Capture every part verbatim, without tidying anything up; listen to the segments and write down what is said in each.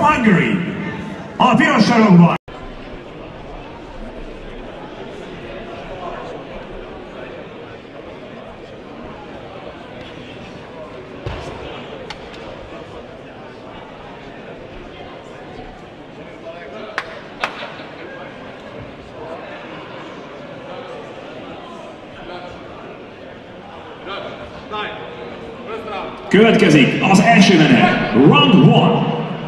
from Hungary. A piros sarokban. Következik az első menet, round one.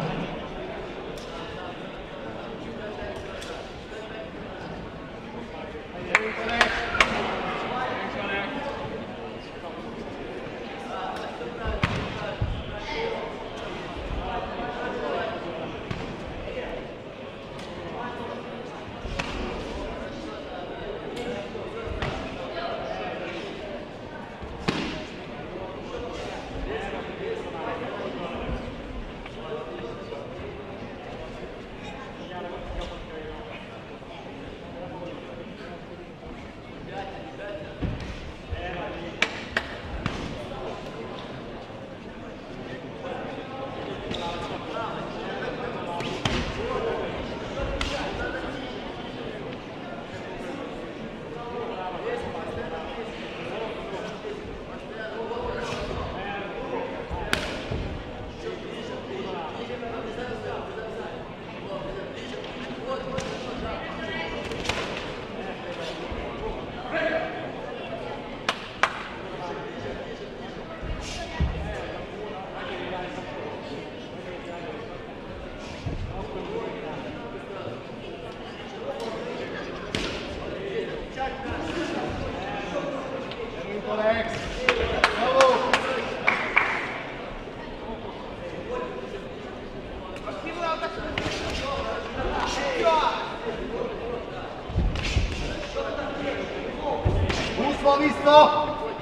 Húszva vissza!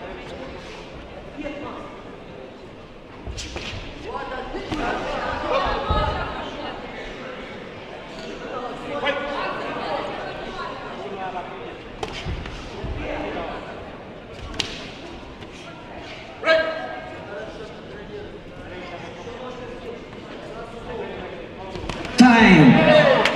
Time!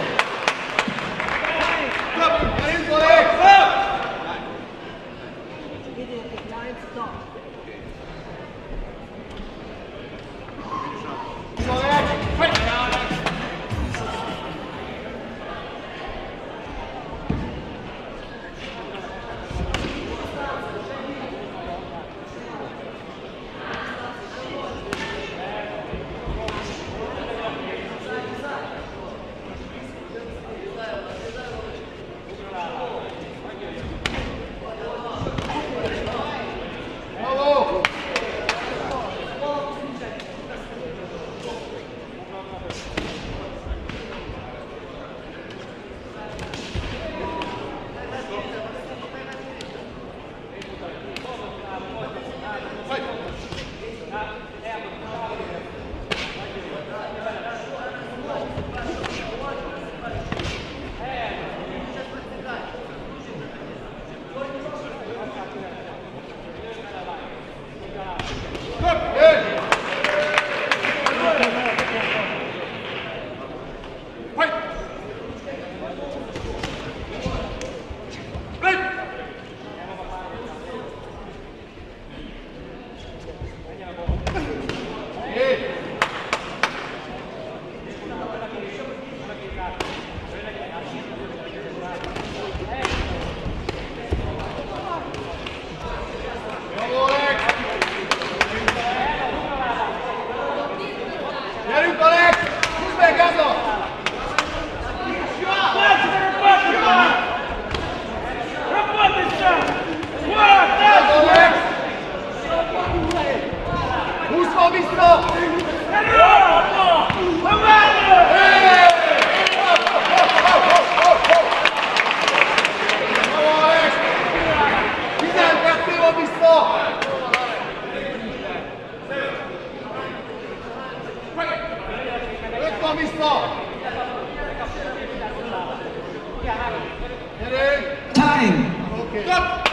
Time! Okay. Stop!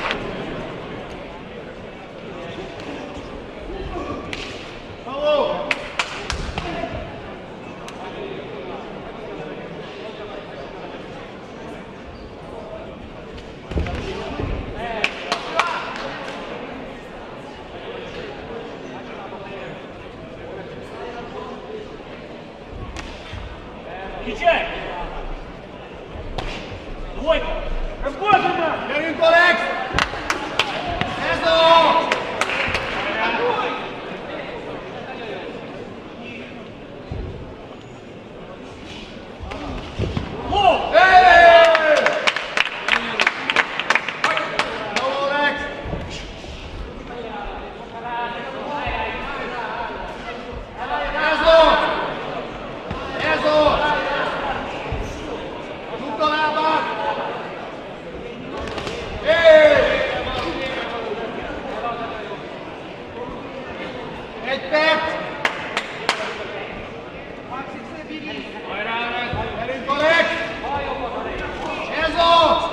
Bravo! Встречай! Двойка! Работай, на! Gyerünk, Alex! Ez a! Лоу! Hey! Bravo, Alex! Ez a! Ez a! Dugd a lábát! Hey! Egy perc! Gyerünk, Alex! Ez a!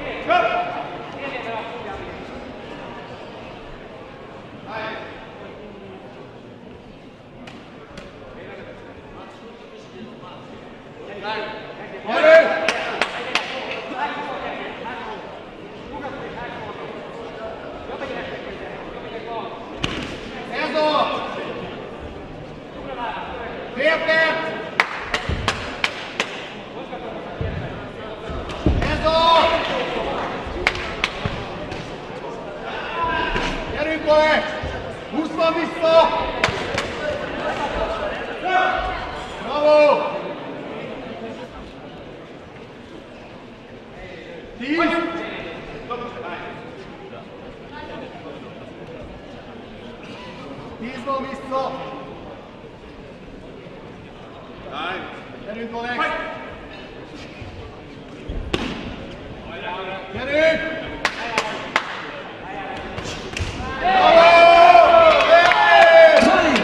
Gyerünk! Ez a! Fél perc! Ez a! Gyerünk, Alex! húszva vissza! Bravo! tíz! tízból vissza! Gyerünk, Alex! Gyerünk! Bravo! Hey! Time!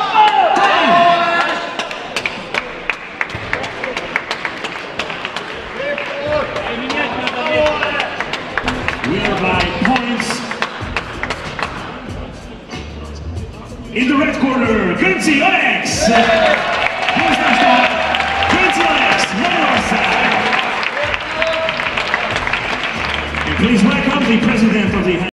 Szép volt! Менять надо Bravo, время. Alex! Nearby points. In the red corner, Gönci Alex! Poznástad, Gönci Alex, Magyarország! And please welcome the president of the